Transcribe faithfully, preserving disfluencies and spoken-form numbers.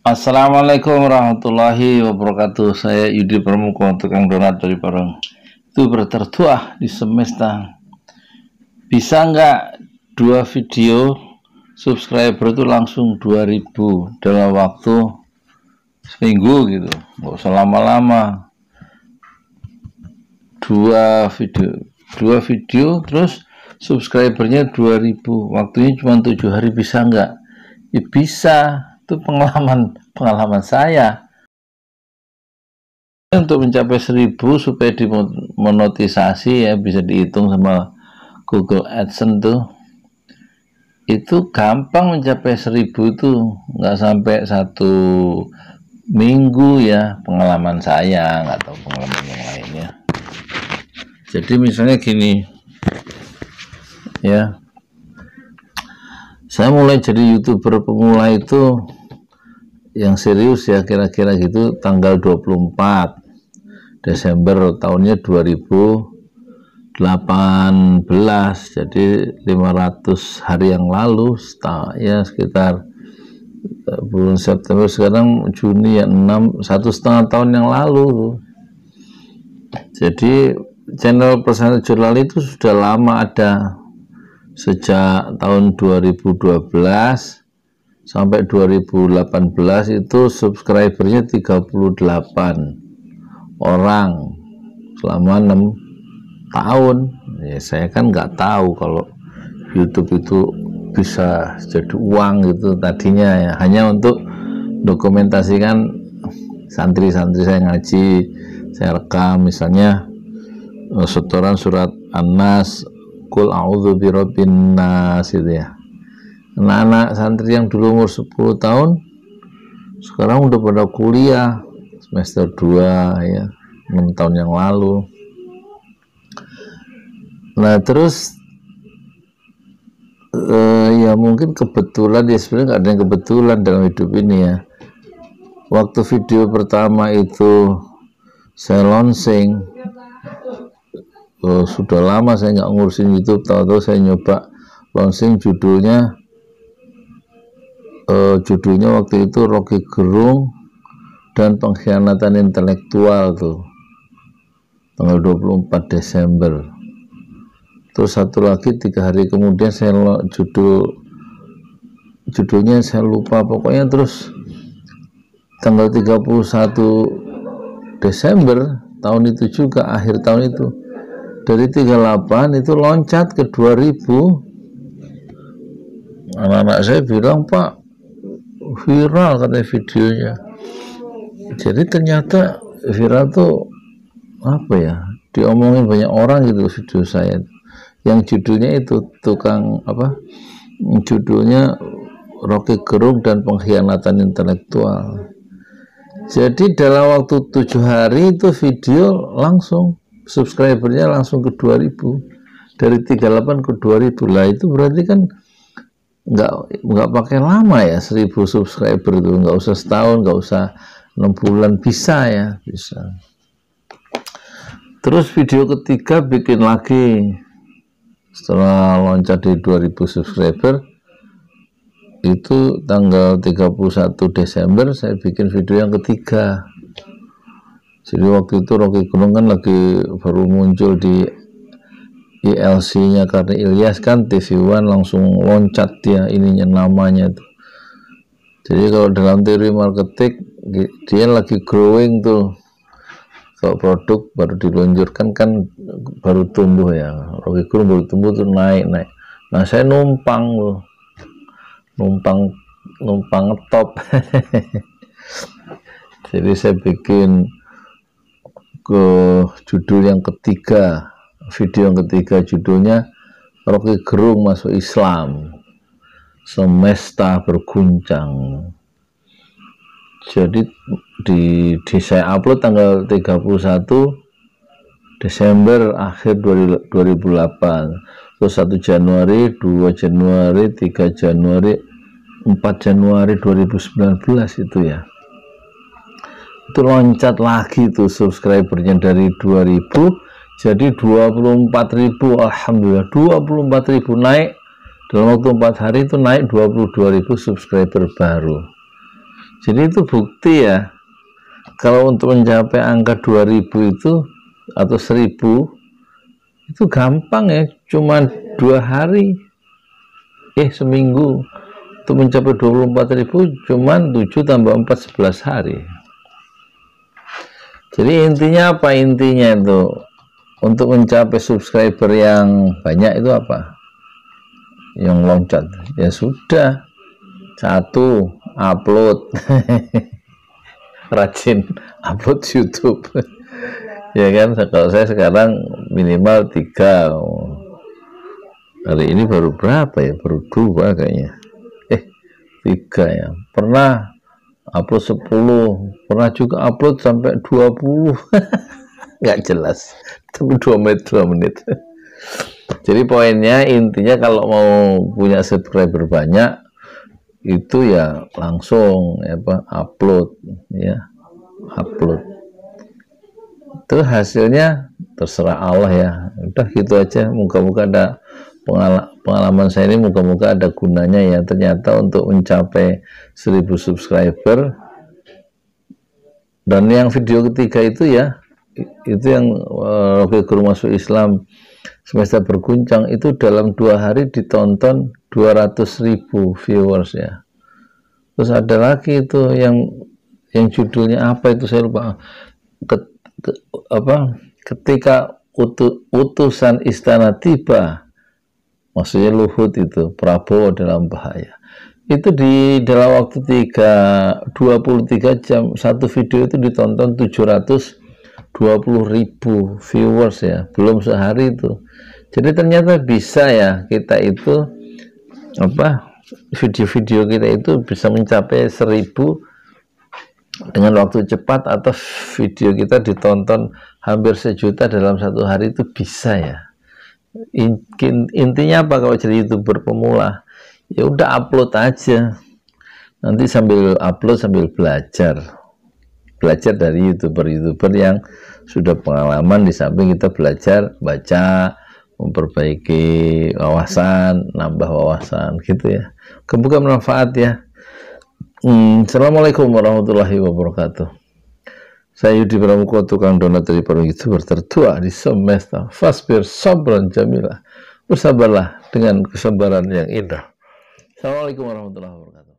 Assalamualaikum warahmatullahi wabarakatuh. Saya Yudi Pramuko, tukang donat dari Parang. Itu bertertuah di semesta. Bisa nggak dua video subscriber itu langsung dua ribu dalam waktu seminggu gitu? Nggak usah lama-lama. Dua video, dua video terus subscribernya dua ribu. Waktunya cuma tujuh hari, bisa nggak? Ya bisa. Itu pengalaman pengalaman saya. Untuk mencapai seribu supaya dimonetisasi, ya bisa dihitung sama Google AdSense tuh, itu gampang mencapai seribu itu nggak sampai satu minggu ya, pengalaman saya, nggak tahu pengalaman yang lainnya. Jadi misalnya gini ya, saya mulai jadi YouTuber pemula itu yang serius ya kira-kira gitu tanggal dua puluh empat Desember tahunnya dua ribu delapan belas, jadi lima ratus hari yang lalu, ya sekitar bulan September, sekarang Juni ya, enam satu setengah tahun yang lalu. Jadi channel Persana Jurnal itu sudah lama ada, sejak tahun dua ribu dua belas sampai dua ribu delapan belas itu subscribernya tiga puluh delapan orang selama enam tahun. Ya, saya kan nggak tahu kalau YouTube itu bisa jadi uang gitu tadinya ya, hanya untuk dokumentasikan santri-santri saya ngaji, saya rekam misalnya setoran surat An-Nas, Qul a'udzu birabbin nas gitu ya. Anak-anak santri yang dulu umur sepuluh tahun sekarang udah pada kuliah semester dua ya, enam tahun yang lalu. Nah terus eh, ya mungkin kebetulan, ya sebenarnya nggak ada yang kebetulan dalam hidup ini ya. Waktu video pertama itu saya launching, oh, sudah lama saya nggak ngurusin YouTube, tahu-tahu saya nyoba launching, judulnya uh, judulnya waktu itu Rocky Gerung dan Pengkhianatan Intelektual tuh, tanggal dua puluh empat Desember. Terus satu lagi tiga hari kemudian saya judul judulnya saya lupa pokoknya. Terus tanggal tiga puluh satu Desember tahun itu juga, akhir tahun itu, dari tiga puluh delapan itu loncat ke dua ribu. Anak-anak saya bilang, Pak, viral katanya videonya. Jadi ternyata viral tuh apa ya, diomongin banyak orang gitu video saya. Yang judulnya itu tukang apa, judulnya Rocky Gerung dan Pengkhianatan Intelektual. Jadi dalam waktu tujuh hari itu video langsung subscribernya langsung ke dua ribu, dari tiga puluh delapan ke dua ribu. Lah itu berarti kan nggak nggak pakai lama ya, seribu subscriber itu nggak usah setahun, nggak usah enam bulan, bisa ya, bisa. Terus video ketiga bikin lagi setelah loncat di dua ribu subscriber itu tanggal tiga puluh satu Desember saya bikin video yang ketiga. Jadi waktu itu Rocky Gerung kan lagi baru muncul di I L C-nya karena Ilyas kan, T V One langsung loncat dia ininya, namanya tuh. Jadi kalau dalam teori marketing dia lagi growing tuh. Kalau produk baru diluncurkan kan baru tumbuh ya, Rocky Gerung baru tumbuh tuh, naik naik. Nah saya numpang loh, numpang numpang ngetop. Jadi saya bikin ke judul yang ketiga, video yang ketiga judulnya Rocky Gerung masuk Islam, semesta berguncang. Jadi di, di saya upload tanggal tiga puluh satu Desember akhir dua ribu delapan, terus satu Januari, dua Januari, tiga Januari, empat Januari dua ribu sembilan belas itu ya, itu loncat lagi tuh subscribernya dari dua ribu jadi dua puluh empat ribu. Alhamdulillah, dua puluh empat ribu, naik dalam waktu empat hari itu, naik dua puluh dua ribu subscriber baru. Jadi itu bukti ya, kalau untuk mencapai angka dua ribu itu atau seribu itu gampang ya, cuma dua hari, eh seminggu. Untuk mencapai dua puluh empat ribu cuma tujuh tambah empat, sebelas hari. Jadi intinya apa? Intinya itu untuk mencapai subscriber yang banyak itu apa? Yang loncat. Ya sudah, satu, upload. Rajin upload YouTube. Ya kan, kalau saya sekarang minimal tiga. Hari ini baru berapa ya? Baru dua kayaknya. Tiga ya, pernah upload sepuluh, pernah juga upload sampai dua puluh. Nggak jelas, tapi dua menit dua menit. Jadi poinnya, intinya kalau mau punya subscriber banyak itu ya langsung ya, apa, upload ya, upload. Terus hasilnya terserah Allah ya, udah gitu aja. Moga-moga ada pengalaman saya ini, moga-moga ada gunanya ya. Ternyata untuk mencapai seribu subscriber, dan yang video ketiga itu ya, itu yang uh, Rocky Guru Masuk Islam Semesta Berguncang, itu dalam dua hari ditonton dua ratus ribu viewers ya. Terus ada lagi itu yang yang judulnya apa itu saya lupa, ke, ke, apa ketika utu, utusan istana tiba, maksudnya Luhut itu, Prabowo dalam bahaya. Itu di dalam waktu tiga, dua puluh tiga jam, satu video itu ditonton tujuh ratus dua puluh ribu viewers ya, belum sehari itu. Jadi ternyata bisa ya, kita itu apa, video-video kita itu bisa mencapai seribu dengan waktu cepat, atau video kita ditonton hampir sejuta dalam satu hari, itu bisa ya. Intinya apa kalau jadi YouTuber pemula? Ya udah upload aja, nanti sambil upload sambil belajar belajar dari YouTuber-YouTuber yang sudah pengalaman, di samping kita belajar baca, memperbaiki wawasan, nambah wawasan gitu ya. Kemudian bermanfaat ya. hmm, Assalamualaikum warahmatullahi wabarakatuh. Saya Yudi Pramuko, tukang donat dari para YouTuber tertua di semesta. Fasbir sabran jamilah, bersabarlah dengan kesabaran yang indah. Assalamualaikum warahmatullahi wabarakatuh.